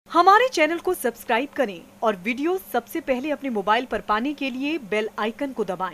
हमारे चैनल को सब्सक्राइब करें और वीडियो सबसे पहले अपने मोबाइल पर पाने के लिए बेल आइकन को दबाएं।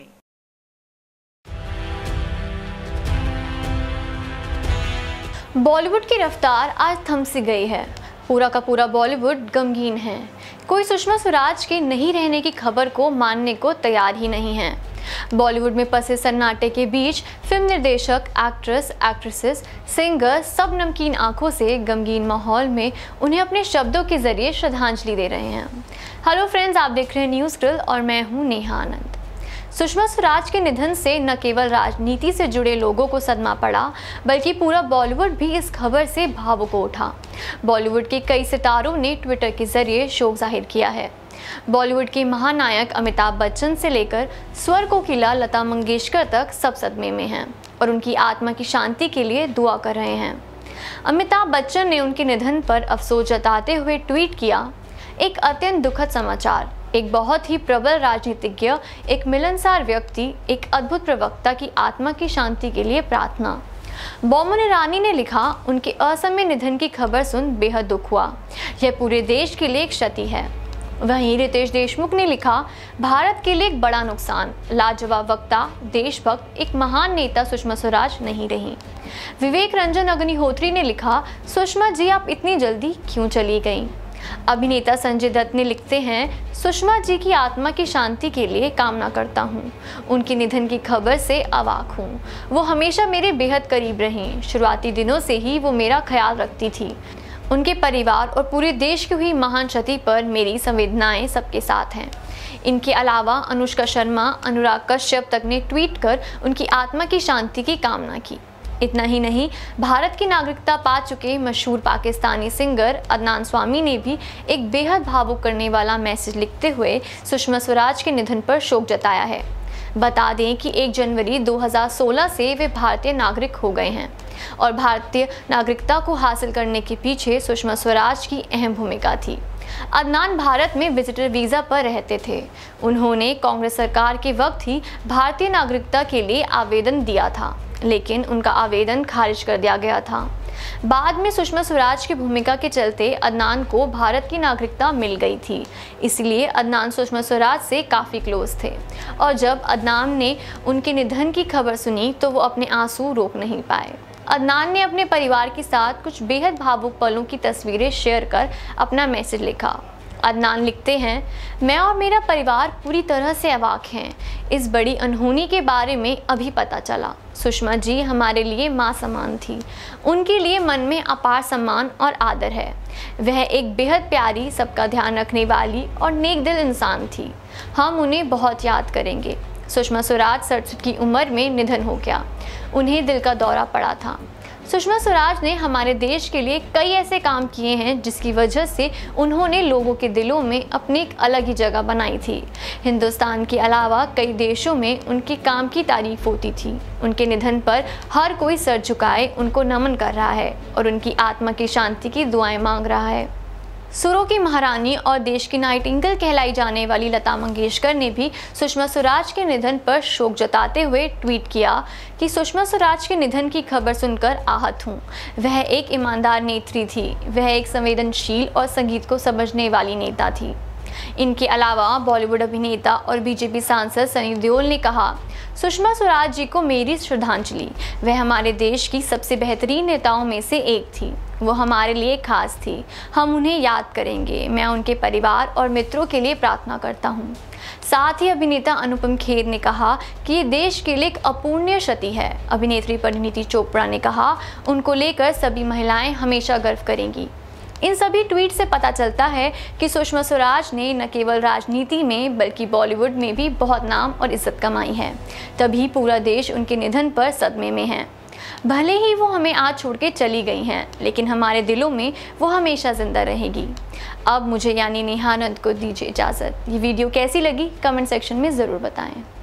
बॉलीवुड की रफ्तार आज थम सी गई है। पूरा का पूरा बॉलीवुड गमगीन है। कोई सुषमा स्वराज के नहीं रहने की खबर को मानने को तैयार ही नहीं है। बॉलीवुड में पसे सन्नाटे के बीच फिल्म निर्देशक, एक्ट्रेस, एक्ट्रेसेस, सिंगर सब नमकीन आंखों से गमगीन माहौल में उन्हें अपने शब्दों के जरिए श्रद्धांजलि दे रहे हैं। हेलो फ्रेंड्स, आप देख रहे हैं न्यूज़ ग्रिल और मैं हूं नेहा आनंद। सुषमा स्वराज के निधन से न केवल राजनीति से जुड़े लोगों को सदमा पड़ा, बल्कि पूरा बॉलीवुड भी इस खबर से भावुक हो उठा। बॉलीवुड के कई सितारों ने ट्विटर के जरिए शोक जाहिर किया है। बॉलीवुड के महानायक अमिताभ बच्चन से लेकर स्वर कोकिला लता मंगेशकर तक सब सदमे में हैं और उनकी आत्मा की शांति के लिए दुआ कर रहे हैं। अमिताभ बच्चन ने उनके निधन पर अफसोस जताते हुए ट्वीट किया, एक अत्यंत दुखद समाचार, एक बहुत ही प्रबल राजनीतिज्ञ, एक मिलनसार व्यक्ति, एक अद्भुत प्रवक्ता की आत्मा की शांति के लिए प्रार्थना। बोमन ईरानी ने लिखा, उनके असमय निधन की खबर सुन बेहद दुख हुआ। यह पूरे देश के लिए एक क्षति है। वहीं रितेश देशमुख ने लिखा, भारत के लिए एक बड़ा नुकसान, लाजवाब वक्ता, देशभक्त, एक महान नेता सुषमा स्वराज नहीं रही। विवेक रंजन अग्निहोत्री ने लिखा, सुषमा जी आप इतनी जल्दी क्यों चली गईं? अभिनेता संजय दत्त ने लिखते हैं, सुषमा जी की आत्मा की शांति के लिए कामना करता हूँ। उनके निधन की खबर से अवाक हूँ। वो हमेशा मेरे बेहद करीब रहीं। शुरुआती दिनों से ही वो मेरा ख्याल रखती थी। उनके परिवार और पूरे देश की हुई महान क्षति पर मेरी संवेदनाएं सबके साथ हैं। इनके अलावा अनुष्का शर्मा, अनुराग कश्यप तक ने ट्वीट कर उनकी आत्मा की शांति की कामना की। इतना ही नहीं, भारत की नागरिकता पा चुके मशहूर पाकिस्तानी सिंगर अदनान स्वामी ने भी एक बेहद भावुक करने वाला मैसेज लिखते हुए सुषमा स्वराज के निधन पर शोक जताया है। बता दें कि 1 जनवरी 2016 से वे भारतीय नागरिक हो गए हैं और भारतीय नागरिकता को हासिल करने के पीछे सुषमा स्वराज की अहम भूमिका थी। अदनान भारत में विजिटर वीज़ा पर रहते थे। उन्होंने कांग्रेस सरकार के वक्त ही भारतीय नागरिकता के लिए आवेदन दिया था, लेकिन उनका आवेदन खारिज कर दिया गया था। बाद में सुषमा स्वराज की भूमिका के चलते अदनान को भारत की नागरिकता मिल गई थी। इसलिए अदनान सुषमा स्वराज से काफ़ी क्लोज थे और जब अदनान ने उनके निधन की खबर सुनी तो वो अपने आंसू रोक नहीं पाए। अदनान ने अपने परिवार के साथ कुछ बेहद भावुक पलों की तस्वीरें शेयर कर अपना मैसेज लिखा। अदनान लिखते हैं, मैं और मेरा परिवार पूरी तरह से अवाक हैं। इस बड़ी अनहोनी के बारे में अभी पता चला। सुषमा जी हमारे लिए माँ समान थी। उनके लिए मन में अपार सम्मान और आदर है। वह एक बेहद प्यारी, सबका ध्यान रखने वाली और नेक दिल इंसान थी। हम उन्हें बहुत याद करेंगे। सुषमा स्वराज 67 की उम्र में निधन हो गया। उन्हें दिल का दौरा पड़ा था। सुषमा स्वराज ने हमारे देश के लिए कई ऐसे काम किए हैं जिसकी वजह से उन्होंने लोगों के दिलों में अपनी एक अलग ही जगह बनाई थी। हिंदुस्तान के अलावा कई देशों में उनके काम की तारीफ होती थी। उनके निधन पर हर कोई सर झुकाए उनको नमन कर रहा है और उनकी आत्मा की शांति की दुआएं मांग रहा है। सुरों की महारानी और देश की नाइटिंगेल कहलाई जाने वाली लता मंगेशकर ने भी सुषमा स्वराज के निधन पर शोक जताते हुए ट्वीट किया कि सुषमा स्वराज के निधन की खबर सुनकर आहत हूँ। वह एक ईमानदार नेत्री थी। वह एक संवेदनशील और संगीत को समझने वाली नेता थी। इनके अलावा बॉलीवुड अभिनेता और बीजेपी सांसद सनी देओल ने कहा, सुषमा स्वराज जी को मेरी श्रद्धांजलि। वह हमारे देश की सबसे बेहतरीन नेताओं में से एक थी। वो हमारे लिए खास थी। हम उन्हें याद करेंगे। मैं उनके परिवार और मित्रों के लिए प्रार्थना करता हूँ। साथ ही अभिनेता अनुपम खेर ने कहा कि ये देश के लिए एक अपूर्णीय क्षति है। अभिनेत्री परिणीति चोपड़ा ने कहा, उनको लेकर सभी महिलाएं हमेशा गर्व करेंगी। इन सभी ट्वीट से पता चलता है कि सुषमा स्वराज ने न केवल राजनीति में बल्कि बॉलीवुड में भी बहुत नाम और इज्जत कमाई है। तभी पूरा देश उनके निधन पर सदमे में है। भले ही वो हमें आज छोड़ के चली गई हैं, लेकिन हमारे दिलों में वो हमेशा जिंदा रहेगी। अब मुझे यानी नेहा आनंद को दीजिए इजाज़त। ये वीडियो कैसी लगी कमेंट सेक्शन में ज़रूर बताएं।